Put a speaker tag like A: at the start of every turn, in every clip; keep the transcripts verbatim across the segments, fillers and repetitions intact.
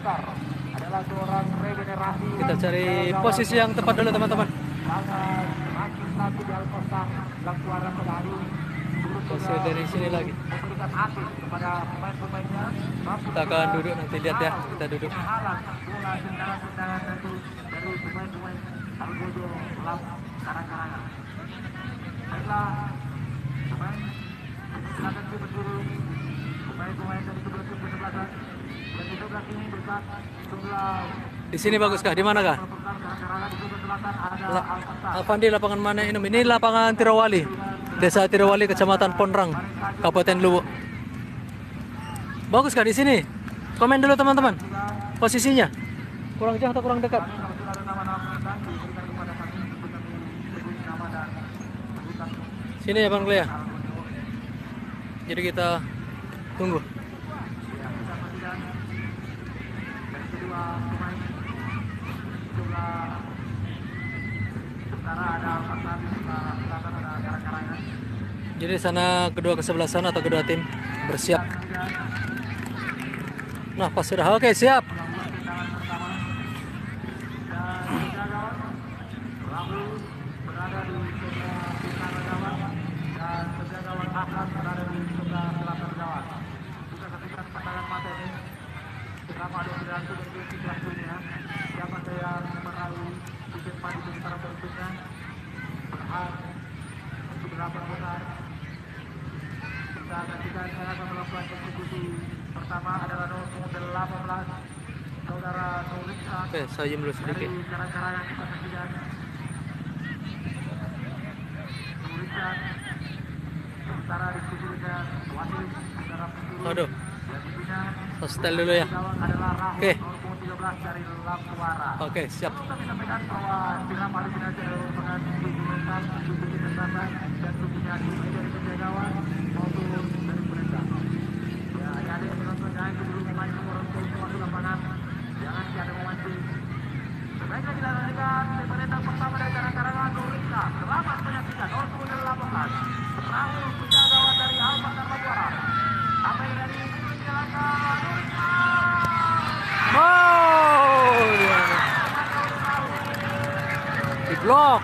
A: Alpastar adalah seorang regenerasi.
B: Kita cari posisi yang tepat dulu teman-teman.
A: Sangat makin satu di Alpastar Lakuara Medali.
B: Posisi dari sini lagi.
A: Memberikan asik kepada pemain-pemainnya.
B: Kita akan duduk nanti, lihat ya, kita duduk.
A: Menghalang bola tendangan-tendangan itu dari pemain-pemain Algojo Lab Karang-Karangan. Baiklah, pemain silakan berdiri. Pemain-pemain dari kedua tim kesebelasan dan di sebelah sini dekat sebelah.
B: Di sini bagus kah? Di mana kah?
A: Karang-Karangan di sebelah selatan ada
B: La
A: Alpastar.
B: Alfandi, lapangan mana ini? Ini lapangan Tirawali, Desa Tirawali, Kecamatan Ponrang, Kabupaten Luwu. Bagus kah di sini? Komen dulu teman-teman. Posisinya kurang jauh atau kurang dekat? Sini ya Bang Lea. Jadi kita tunggu. Jadi sana kedua kesebelasan atau kedua tim bersiap. Nah pas sudah oke siap.
A: Saya akan melakukan eksekusi pertama adalah nomor delapan belas saudara Nurika.
B: Oke, saya dulu sedikit.
A: Dari Karang-Karangan kita saksikan. Nurika sementara diskusi dengan wasit saudara Pemburu.
B: Aduh.
A: Dan tentunya
B: Hostel dulu ya.
A: adalah Rahul
B: Oke.
A: nomor tiga belas dari Lampwara.
B: Oke, siap.
A: Perlu kami sampaikan bahwa Piram Palestina merupakan tujuh mental, tujuh kesehatan dan tujuhnya dari penjagawan maupun dari perintah. Ya, adik-adik penonton jangan keburu memain orang tua masuk lapangan. Jangan tiada memancing. Sebaiknya kita lanjutkan pemerintah pertama dari Karang-Karangan Nurika. Selamat menyaksikan nomor delapan belas. Rahul penjagawan dari Alpastar Lampwara. Sampai dari penjagawan Nurika.
B: Oh, ya. Di blok.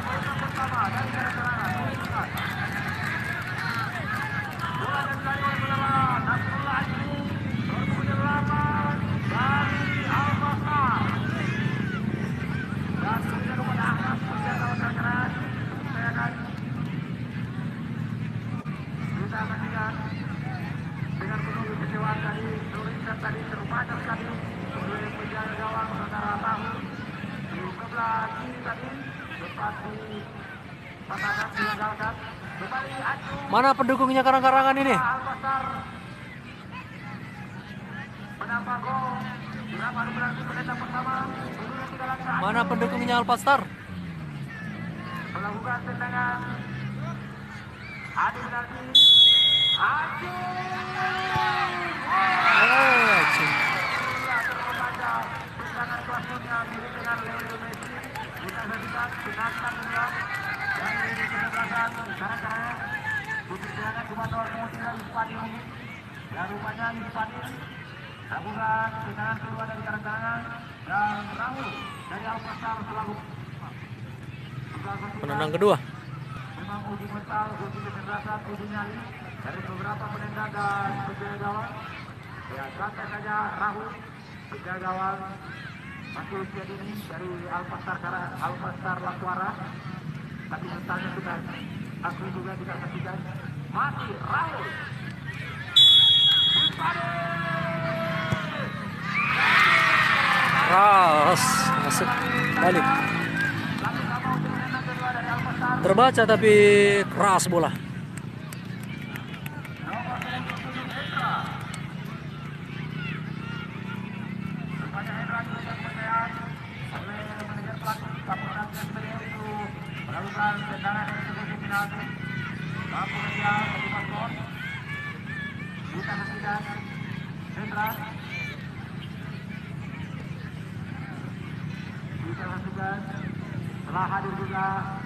A: Dengan penuh kekecewaan tadi, Nurika tadi terpacak tadi oleh penjaga gawang saudara tahu di sebelah kiri tadi sempat dipatahkan digagalkan. Kembali adu
B: Mana pendukungnya Karang-Karangan ini?
A: Alpastar menambah gol. Berapa berarti peneta pertama? Kemudian tiga langkah
B: Mana pendukungnya Alpastar?
A: melakukan tendangan. Adu berarti adu.
B: Oh, cing.
A: Tendangan kelasnya mirip dengan Lionel Messi. Kita saksikan tindakan beliau dari kesebelasan Karang-Karangan. Putih serangan Gubernur kemudian Ispani. Dan rupanya Ispani gabungan tendangan kedua dari Karang-Karangan dan Rahul dari Alpastar selalu
B: Penendang kedua.
A: memang uji mental, uji kecerdasan, uji nyali dari beberapa penendang dan penjaga gawang. Ya, santai saja Rahul penjaga gawang masih usia dini dari Alpastar Karang, Alpastar Lakwara. Tapi mentalnya sudah asli juga kita saksikan. Masih Rahul.
B: Ras masuk balik. Terbaca tapi keras bola.
A: Melakukan tendangan eksekusi penalti. Mampu dia terlibat gol. Kita saksikan. Hendra. Kita saksikan. Telah hadir juga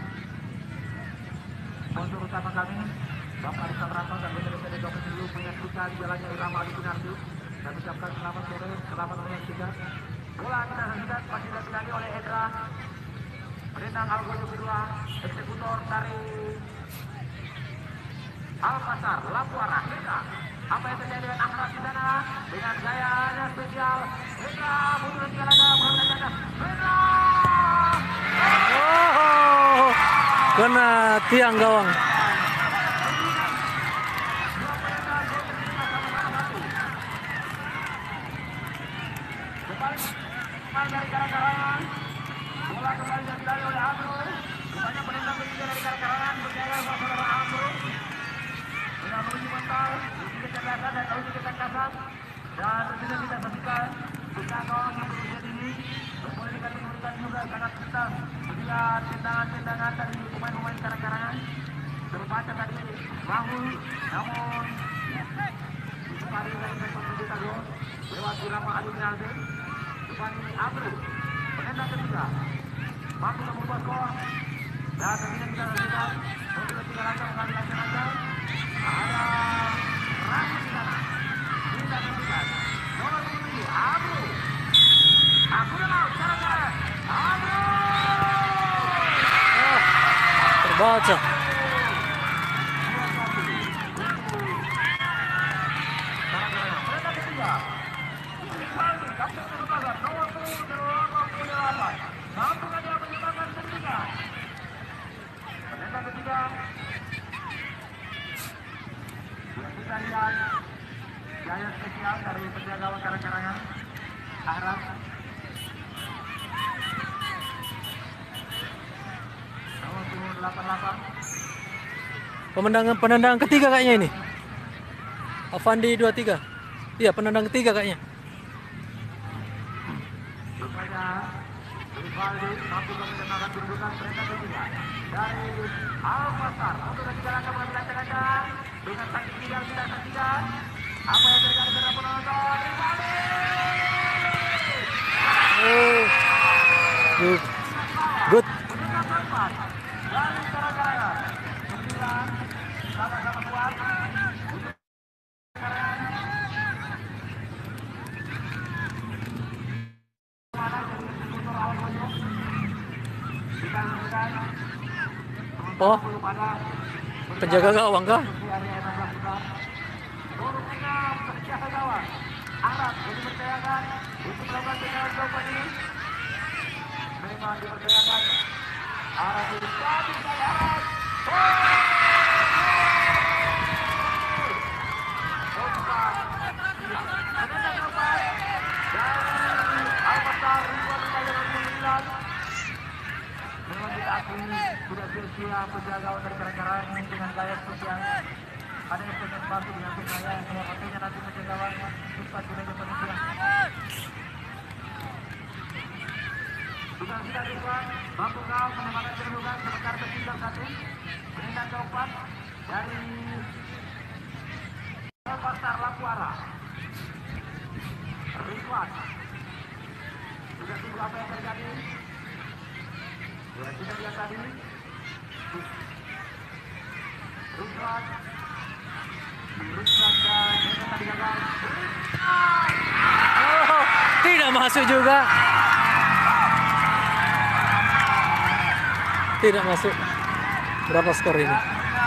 A: sponsor utama kami, Bapak Rizal Rantau dan Indonesia Desa Dulu menyaksikan jalannya Irama Adi Kunardi. Kami ucapkan selamat sore, selamat menyaksikan. Bola kita saksikan masih dilakukan oleh Edra. Penendang Algojo kedua, eksekutor dari Al-Pasar, lampu arah, Hendra. Apa yang terjadi dengan Ahmad di sana? Dengan gayanya spesial, Hendra mundur tiga langkah, mengambil jatah. Hendra!
B: Oh, kena tiang gawang.
A: Kembali dari Karakarangan. Bola kembali diambil oleh Amru. Rupanya penendang ketiga dari Karakarangan berjalan ke saudara Amru. Dengan menuju mental, menuju kecerdasan dan menuju ketangkasan. Dan tentunya kita saksikan kita gawang yang berusia tinggi boleh dikategorikan juga sangat pintar melihat tendangan-tendangan dari pemain-pemain Karakarangan. Terbaca tadi Rahul, namun itu kali dari sektor kita gol lewat Irama Adi Minalde. Rupanya Amru, penendang ketiga mampu membuat skor. Dan tentunya kita saksikan untuk tiga langkah mengambil langkah. Ada Rahul di sana. Kita saksikan nomor tujuh Amru. Aku udah mau cara-cara Amru.
B: Oh, terbaca.
A: Kita lihat gaya spesial dari penjaga gawang Karakarangan Ahram. Nomor delapan puluh delapan.
B: Pemenangan penendang ketiga kayaknya ini. Avandi dua puluh tiga. Iya, penendang ketiga kayaknya.
A: Rupanya Rivaldi mampu menendangkan kedudukan penendang ketiga dari Al-Pasar. Untuk tiga langkah mengambil langkah dengan sang tinggal kita saksikan apa yang terjadi pada penonton. Rivaldi.
B: Oh, good, good.
A: Penendang keempat dari Karakarangan. Sembilan sama-sama kuat.
B: Oh, penjaga gawang kah?
A: Arab jadi percayakan untuk melakukan tendangan jawaban ini. Memang dipercayakan Arab itu jadi saya Arab. Penendang keempat dari Al-Pasar Ridwan Tayangan sembilan. Memang kita akui sudah sia-sia penjaga gawang dari Karakarangan dengan gaya spesial. Ada yang pengen bantu dengan saya yang artinya nanti penjaga gawang cepat sudah manusia. Bukan kita Ridwan, mampu kau menemankan kedudukan sebentar tertinggal satu. Penendang keempat dari Al-Pasar lampu arah. Ridwan. Sudah tunggu apa yang terjadi. Ya, kita lihat tadi Ridwan Ridwan dan yang tadi gagal.
B: Oh, tidak masuk juga. Tidak masuk. Berapa skor ini?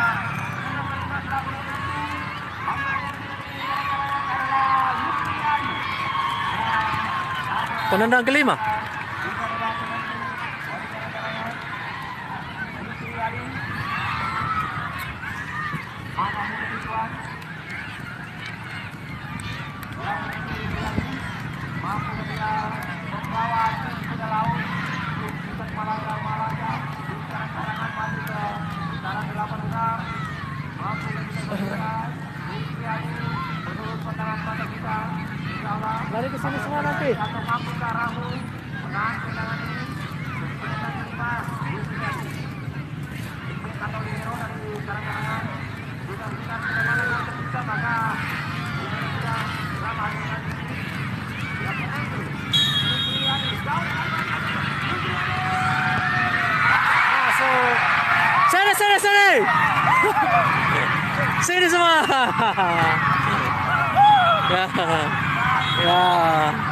B: Penendang kelima.
A: Mampu dia membawa ke laut bukan Malaya-Malaya di Karakarangan maju ke dalam delapan besar. Mampu kita berikan Rizkyani menurut pandangan mata kita. Insyaallah
B: Lari ke sini semua nanti.
A: atau mampu ke Rahu menahan tendangan ini. Penendang kelima Rizkyani. Ini atau Lino dari Karakarangan. Jika kita sudah mana yang tersisa maka ini sudah lama dengan ini.
B: Masuk. Sini, sini, sini. Sini semua. Ya. Ya.